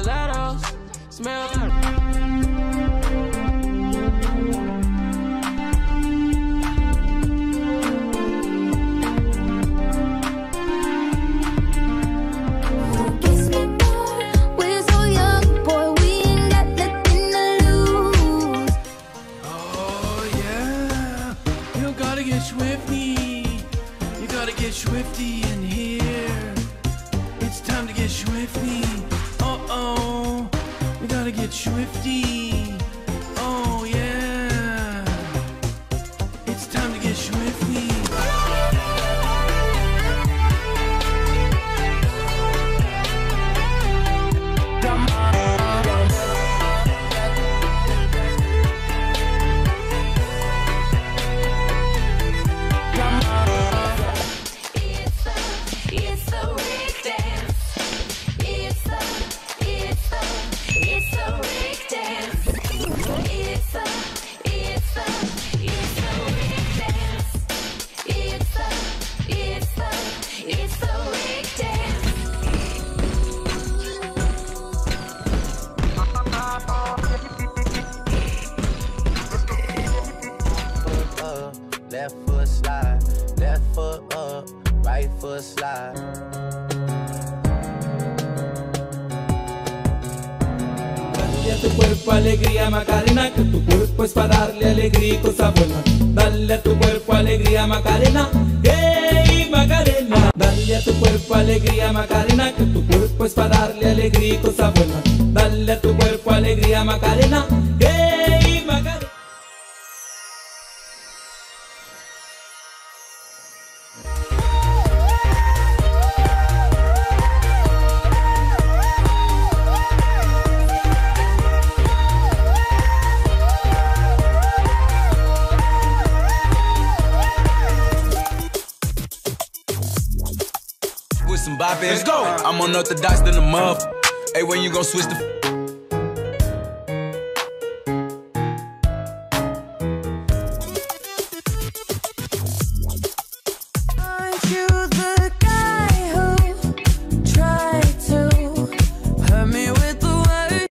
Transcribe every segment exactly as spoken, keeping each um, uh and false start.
stilettos. Smell swifty in here. It's time to get swifty. Uh oh, we gotta get swifty. Oh yeah, it's time to get swifty. Come on. Left foot slide, left foot up, right foot slide. Dale a tu cuerpo alegría Macarena, que tu cuerpo es para darle alegría y cosas buenas. Dale a tu cuerpo alegría Macarena, hey Macarena. Dale a tu cuerpo alegría Macarena, que tu cuerpo es para darle alegría y cosas buenas. Dale a tu cuerpo alegría Macarena, hey Macarena. Some bop in. Let's go. I'm unorthodox than a muff. Hey, when you gon' switch the? Aren't you the guy who tried to hurt me with the word?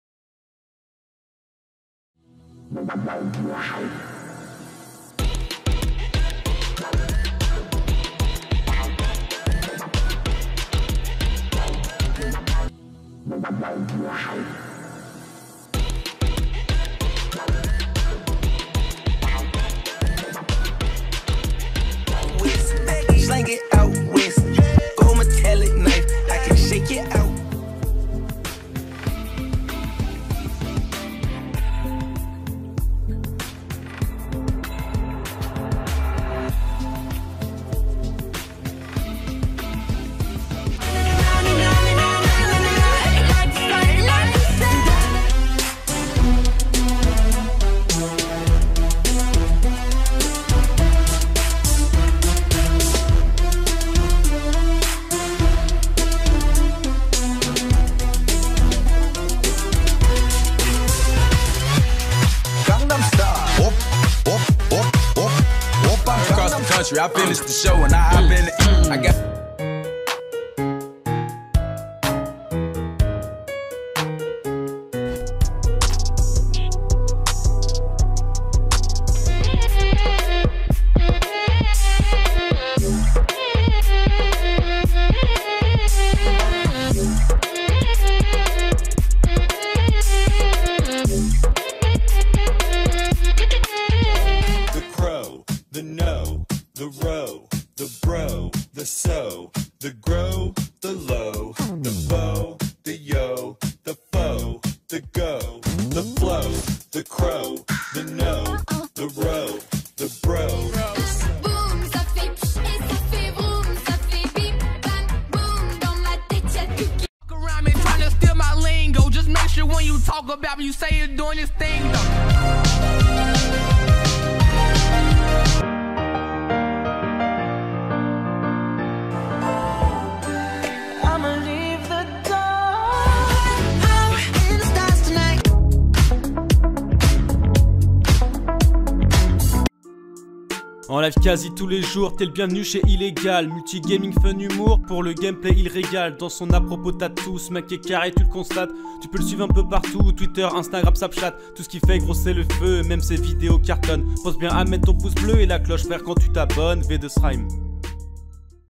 Slang it out west, gold metallic knife, I can shake it out. I finished the show and I hop in the I got the crow, the no, the row, the bro, the so, the grow, the low, the bow, the yo, the foe, the go, the flow, the crow, the no, the row, the bro. Boum, ça fait pch et ça fait vroom, ça fait bip, bang, boom, dans ma tête y'a tout qui Walk around me trying to steal my lingo. Just make sure when you talk about me, you say you're doing this thing though. En live quasi tous les jours, t'es le bienvenu chez Illégal. Multi-gaming, fun, humour, pour le gameplay il régale. Dans son à-propos t'as tous, mec est carré tu le constates. Tu peux le suivre un peu partout, Twitter, Instagram, Snapchat. Tout ce qui fait gros c'est le feu, même ses vidéos cartonnent. Pense bien à mettre ton pouce bleu et la cloche frère quand tu t'abonnes, V deux Srime.